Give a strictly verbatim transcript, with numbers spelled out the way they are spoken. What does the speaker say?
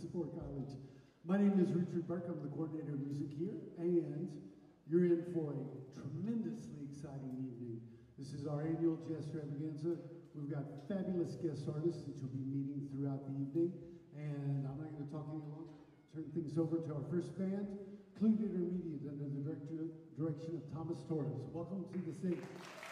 before college. My name is Richard Burke. I'm the coordinator of music here, and you're in for a tremendously exciting evening. This is our annual JazzTravaganza. We've got fabulous guest artists that you'll be meeting throughout the evening, and I'm not going to talk any longer. Turn things over to our first band, Clute Intermediate, under the director, direction of Thomas Torres. Welcome to the stage.